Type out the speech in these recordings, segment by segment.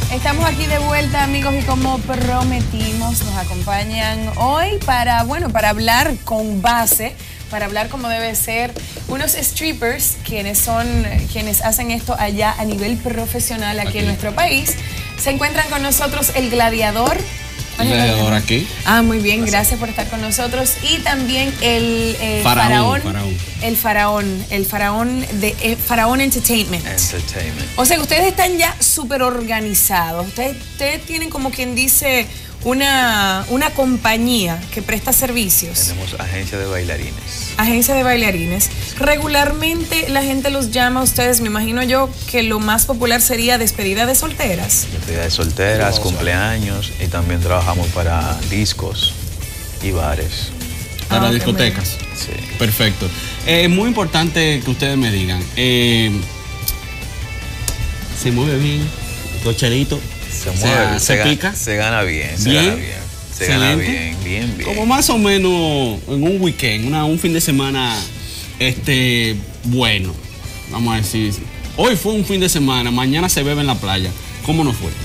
Estamos aquí de vuelta, amigos, y como prometimos, nos acompañan hoy para hablar con base, para hablar como debe ser, unos strippers, quienes hacen esto allá a nivel profesional aquí en nuestro país. Se encuentran con nosotros el Gladiador. El Gladiador aquí. Ah, muy bien, gracias por estar con nosotros. Y también el Faraón. El Faraón de Faraón Entertainment. O sea, ustedes están ya súper organizados. Ustedes tienen, como quien dice, una compañía que presta servicios. Tenemos agencia de bailarines. Agencia de bailarines. Regularmente la gente los llama a ustedes, me imagino yo que lo más popular sería despedida de solteras. Despedida de solteras, cumpleaños, y también trabajamos para discos y bares. Para discotecas. Sí. Perfecto. Muy importante que ustedes me digan. ¿Se mueve bien? ¿Los chelitos? Se mueve, ¿Se pica? Se gana bien, se gana bien. Se gana bien. Como más o menos en un weekend, un fin de semana, bueno, vamos a decir. Hoy fue un fin de semana, mañana se bebe en la playa. ¿Cómo nos fue?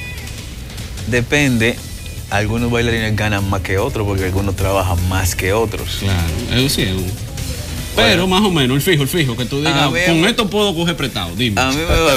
Depende. Algunos bailarines ganan más que otros porque algunos trabajan más que otros. Claro, eso sí es pero más o menos, el fijo, que tú digas, con esto puedo coger prestado, dime. A mí me va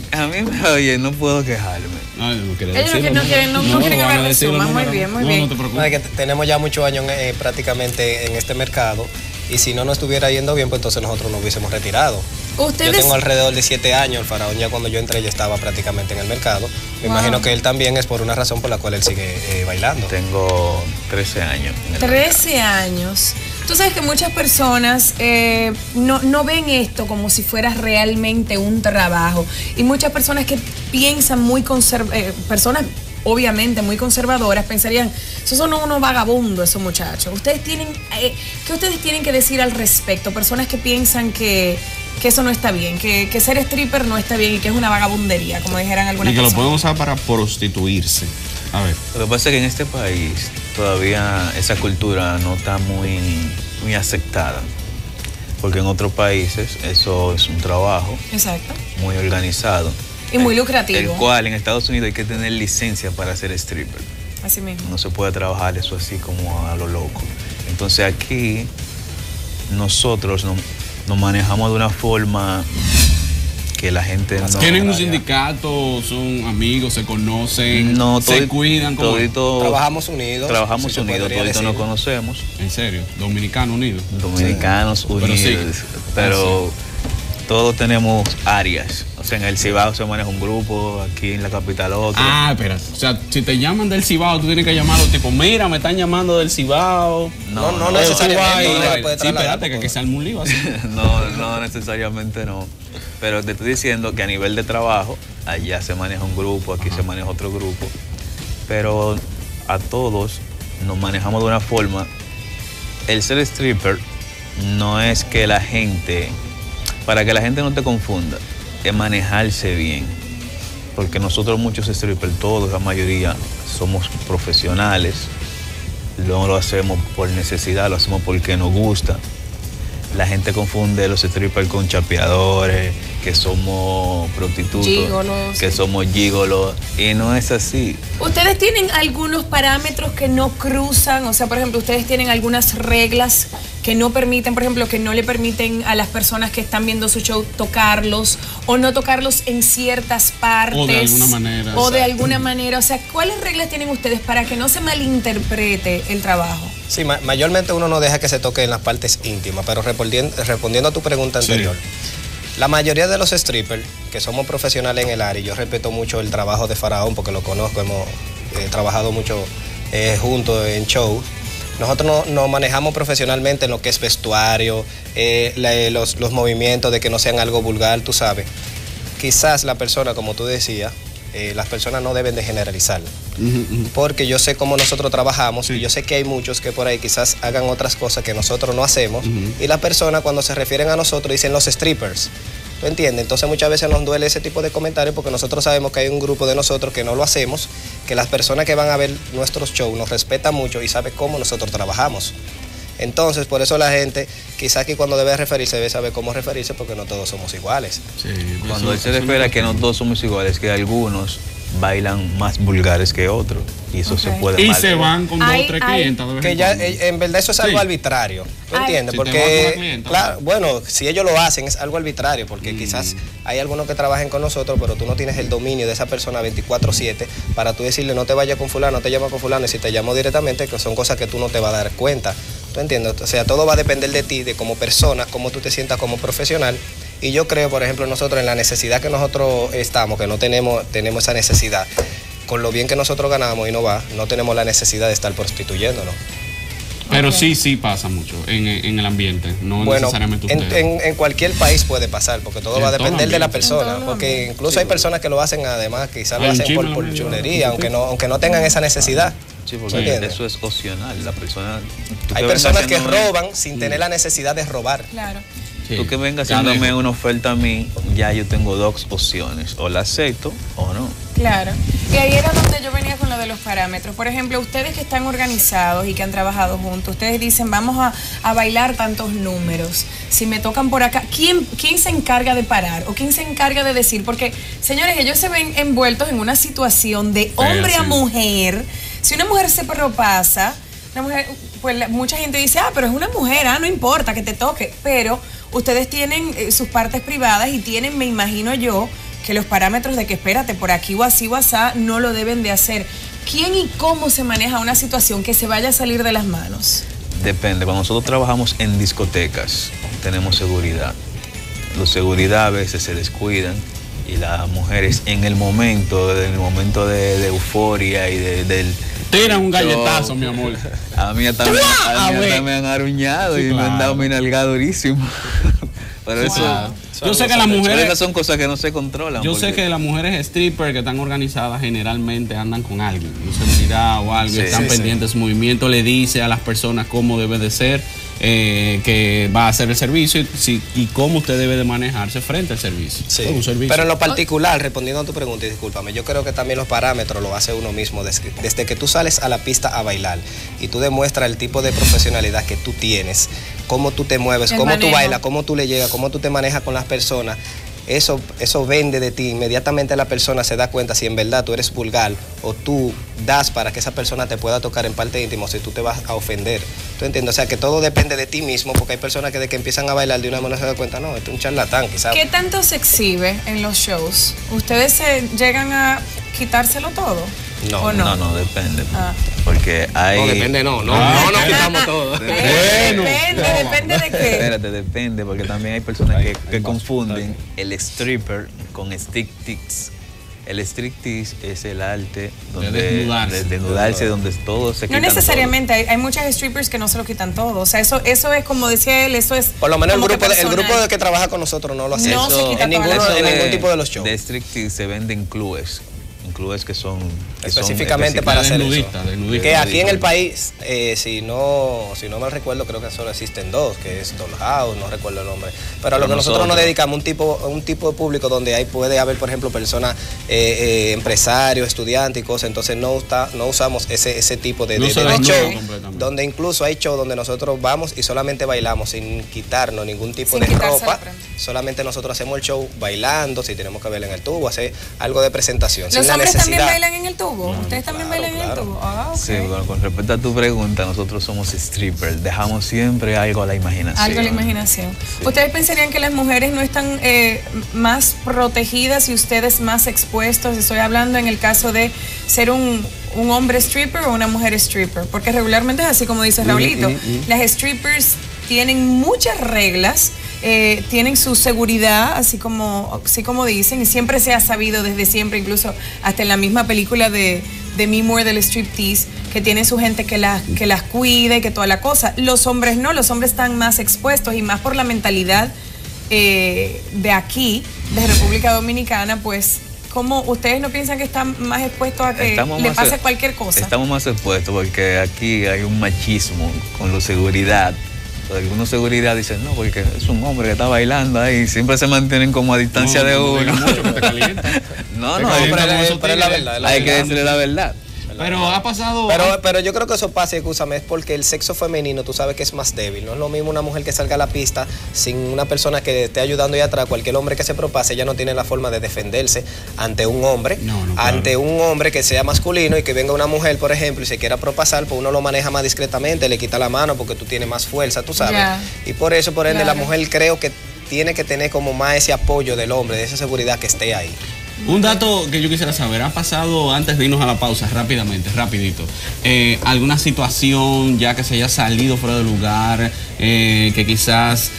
bien, no puedo quejarme. Ellos no quieren hablar de suma, muy bien. No te preocupes. Es que tenemos ya muchos años prácticamente en este mercado, y si no nos estuviera yendo bien, pues entonces nosotros nos hubiésemos retirado. Yo tengo alrededor de 7 años, el Faraón ya cuando yo entré ya estaba prácticamente en el mercado. Me imagino que él también es por una razón por la cual él sigue bailando. Tengo 13 años. 13 años. Tú sabes que muchas personas no ven esto como si fuera realmente un trabajo. Y muchas personas que piensan personas obviamente muy conservadoras, pensarían, esos son unos vagabundos, esos muchachos. ¿Qué ustedes tienen que decir al respecto? Personas que piensan que eso no está bien, que ser stripper no está bien y que es una vagabundería, como dijeran algunas personas. Y que lo pueden usar para prostituirse. A ver. Lo que pasa es que en este país todavía esa cultura no está muy aceptada, porque en otros países eso es un trabajo. Exacto. Muy organizado. Y muy lucrativo. El cual en Estados Unidos hay que tener licencia para ser stripper. Así mismo. No se puede trabajar eso así como a lo loco. Entonces aquí nosotros nos manejamos de una forma que la gente no... ¿Tienen un sindicato? ¿Son amigos? ¿Se conocen? No, ¿Se cuidan? Trabajamos unidos. Toditos nos conocemos. ¿En serio? ¿Dominicanos unidos? Dominicanos unidos. Pero todos tenemos áreas. O sea, en el Cibao se maneja un grupo, aquí en la capital otro. Ah, espera. O sea, si te llaman del Cibao, tú tienes que llamarlo tipo, mira, me están llamando del Cibao. No necesariamente. Sí, espérate, que se arme un lío así. No necesariamente no. Pero te estoy diciendo que a nivel de trabajo, allá se maneja un grupo, aquí se maneja otro grupo. Pero a todos nos manejamos de una forma. El ser stripper no es que la gente... Para que la gente no te confunda, es manejarse bien. Porque nosotros muchos strippers, todos, la mayoría, somos profesionales. No lo hacemos por necesidad, lo hacemos porque nos gusta. La gente confunde los strippers con chapeadores, que somos prostitutos, gígolos, que somos gígolos, y no es así. ¿Ustedes tienen algunos parámetros que no cruzan? O sea, por ejemplo, ustedes tienen algunas reglas que no permiten, por ejemplo, que no le permiten a las personas que están viendo su show tocarlos o no tocarlos en ciertas partes. O de alguna manera. O de alguna manera. O sea, ¿cuáles reglas tienen ustedes para que no se malinterprete el trabajo? Sí, mayormente uno no deja que se toque en las partes íntimas, pero respondiendo a tu pregunta anterior, la mayoría de los strippers que somos profesionales en el área, y yo respeto mucho el trabajo de Faraón porque lo conozco, hemos trabajado mucho juntos en shows. Nosotros nos manejamos profesionalmente en lo que es vestuario, los movimientos de que no sean algo vulgar, tú sabes. Quizás la persona, como tú decías, las personas no deben de generalizar. Porque yo sé cómo nosotros trabajamos y yo sé que hay muchos que por ahí quizás hagan otras cosas que nosotros no hacemos y las personas cuando se refieren a nosotros dicen los strippers. ¿Tú entiendes? Entonces muchas veces nos duele ese tipo de comentarios porque nosotros sabemos que hay un grupo de nosotros que no lo hacemos, que las personas que van a ver nuestros shows nos respetan mucho y saben cómo nosotros trabajamos. Entonces, por eso la gente, quizá aquí cuando debe referirse, debe saber cómo referirse, porque no todos somos iguales. Sí, cuando él se refiere a que no todos somos iguales, que algunos bailan más vulgares que otros, y eso se puede y se van con 2 o 3 clientas. Que ya, en verdad eso es algo arbitrario, ¿tú entiendes? Porque, claro, bueno, si ellos lo hacen es algo arbitrario, porque quizás hay algunos que trabajen con nosotros, pero tú no tienes el dominio de esa persona 24/7 para tú decirle no te vayas con fulano, no te llamas con fulano, y si te llamo directamente, que son cosas que tú no te vas a dar cuenta, ¿tú entiendes? O sea, todo va a depender de ti, de como persona, cómo tú te sientas como profesional. Y yo creo, por ejemplo, nosotros en la necesidad que nosotros estamos, que no tenemos esa necesidad, con lo bien que nosotros ganamos y no tenemos la necesidad de estar prostituyéndonos. Pero sí pasa mucho en el ambiente, no necesariamente ustedes. En cualquier país puede pasar, porque todo va a depender de la persona, porque incluso hay personas que lo hacen además, quizás lo hacen por chulería, aunque no tengan esa necesidad. Sí, porque eso es opcional, la persona... Hay personas que roban sin tener la necesidad de robar. Claro. Sí. Tú que vengas haciéndome una oferta a mí, ya yo tengo 2 opciones, o la acepto o no. Claro. Y ahí era donde yo venía con lo de los parámetros. Por ejemplo, ustedes que están organizados y que han trabajado juntos, ustedes dicen, vamos a bailar tantos números. Si me tocan por acá, ¿quién se encarga de parar? ¿O quién se encarga de decir? Porque, señores, ellos se ven envueltos en una situación de hombre a mujer. Si una mujer se propasa, una mujer, pues mucha gente dice, pero es una mujer, no importa que te toque. Pero ustedes tienen sus partes privadas y tienen, me imagino yo, que los parámetros de que espérate, por aquí o así o asá, no lo deben de hacer. ¿Quién y cómo se maneja una situación que se vaya a salir de las manos? Depende. Cuando nosotros trabajamos en discotecas, tenemos seguridad. Los seguridad a veces se descuidan y las mujeres en el momento de euforia y del... Tiran un galletazo, mi amor. A mí también me han aruñado y me han dado mi nalga durísimo. Pero eso... Yo sé que las mujeres... Esas son cosas que no se controlan. Yo sé que las mujeres strippers que están organizadas generalmente andan con alguien, un seguridad o algo, están pendientes de su movimiento, le dice a las personas cómo debe de ser, que va a hacer el servicio y cómo usted debe de manejarse frente al servicio. Sí. Un servicio. Pero en lo particular, respondiendo a tu pregunta, y discúlpame, yo creo que también los parámetros lo hace uno mismo. Desde que tú sales a la pista a bailar y tú demuestras el tipo de profesionalidad que tú tienes, cómo tú te mueves, cómo tú bailas, cómo tú le llegas, cómo tú te manejas con las personas, eso vende de ti. Inmediatamente la persona se da cuenta si en verdad tú eres vulgar o tú das para que esa persona te pueda tocar en parte íntima, o si tú te vas a ofender. ¿Tú entiendes? O sea, que todo depende de ti mismo, porque hay personas que de que empiezan a bailar de una manera se dan cuenta, no, esto es un charlatán, quizás. ¿Qué tanto se exhibe en los shows? ¿Ustedes se llegan a quitárselo todo? No, depende. Porque hay... No, depende, no quitamos todo. Depende de qué. Espérate, depende, porque también hay personas que confunden el stripper con striptease. El striptease es el arte de desnudarse, donde todo se quita. No necesariamente, hay muchas strippers que no se lo quitan todo. O sea, eso es como decía él, eso es... Por lo menos el grupo que trabaja con nosotros no lo hace. No se quita en ningún tipo de los shows. De striptease se venden clubes que son específicamente para hacer eso. Que nudista. aquí en el país, si no mal recuerdo, creo que solo existen 2, que es Dollhouse, no recuerdo el nombre. Pero a lo que nosotros nos dedicamos un tipo de público donde puede haber, por ejemplo, personas, empresarios, estudiantes y cosas. Entonces no usamos ese tipo de show, donde incluso hay show donde nosotros vamos y solamente bailamos sin quitarnos ningún tipo de ropa. Solamente nosotros hacemos el show bailando, si tenemos que bailar en el tubo, hacer algo de presentación. ¿Los hombres también bailan en el tubo? ¿Ustedes también bailan en el tubo? Okay. Sí, bueno, con respecto a tu pregunta, nosotros somos strippers, dejamos siempre algo a la imaginación. Algo a la imaginación. Sí. ¿Ustedes pensarían que las mujeres no están más protegidas y ustedes más expuestos? Estoy hablando en el caso de ser un hombre stripper o una mujer stripper, porque regularmente es así como dice Raulito. Las strippers tienen muchas reglas, tienen su seguridad, así como dicen, y siempre se ha sabido desde siempre, incluso hasta en la misma película de Demi Moore del striptease, que tiene su gente que las cuida y que toda la cosa. Los hombres no, los hombres están más expuestos y más por la mentalidad de aquí, de República Dominicana, pues. ¿Cómo ustedes no piensan que están más expuestos a que le pase cualquier cosa? Estamos más expuestos porque aquí hay un machismo con la seguridad. Algunos seguridad dicen, no, porque es un hombre que está bailando ahí, siempre se mantienen como a distancia de uno. Mucho, que te calienta. No, pero es la verdad. Hay que decirle la verdad. Pero ha pasado... Pero yo creo que eso pasa, escúchame, es porque el sexo femenino tú sabes que es más débil. No es lo mismo una mujer que salga a la pista sin una persona que esté ayudando ahí atrás. Cualquier hombre que se propase, ella no tiene la forma de defenderse ante un hombre. Ante un hombre que sea masculino y que venga una mujer, por ejemplo, y se quiera propasar, pues uno lo maneja más discretamente, le quita la mano porque tú tienes más fuerza, tú sabes. Y por eso, por ende, la mujer creo que tiene que tener como más ese apoyo del hombre, de esa seguridad que esté ahí. Un dato que yo quisiera saber, ha pasado, antes de irnos a la pausa, rápidamente, rapidito, alguna situación ya que se haya salido fuera de lugar, que quizás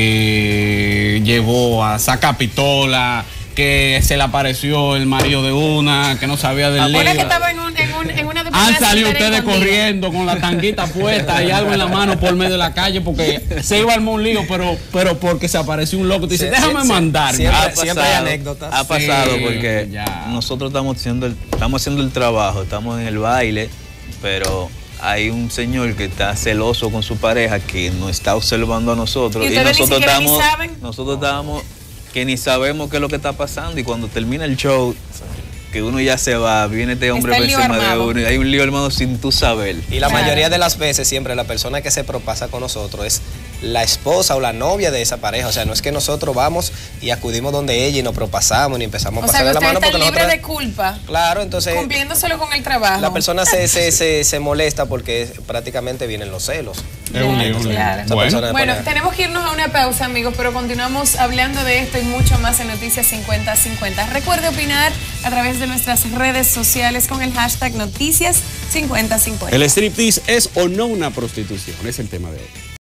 llevó a sacar pistola, que se le apareció el marido de una, que no sabía del lío. Que estaba en una Han salido ustedes corriendo con la tanguita puesta y algo en la mano por medio de la calle porque se iba a armar un lío, pero porque se apareció un loco. Te dice, déjame mandar. Siempre hay anécdotas. Ha pasado porque nosotros estamos haciendo el trabajo, estamos en el baile, pero hay un señor que está celoso con su pareja que nos está observando a nosotros. Y nosotros estábamos que ni sabemos qué es lo que está pasando, y cuando termina el show, que uno ya se va, viene este hombre por encima de uno y hay un lío armado sin tú saber. Y la mayoría de las veces siempre la persona que se propasa con nosotros es la esposa o la novia de esa pareja. O sea, no es que nosotros vamos y acudimos donde ella y nos propasamos ni empezamos a pasarle la mano. O sea, que usted está libre de culpa. Claro, entonces... Cumpliéndoselo con el trabajo. La persona se molesta porque prácticamente vienen los celos. Bueno, tenemos que irnos a una pausa, amigos, pero continuamos hablando de esto y mucho más en Noticias 5050. Recuerde opinar a través de nuestras redes sociales con el hashtag Noticias 5050. ¿El striptease es o no una prostitución? Es el tema de hoy.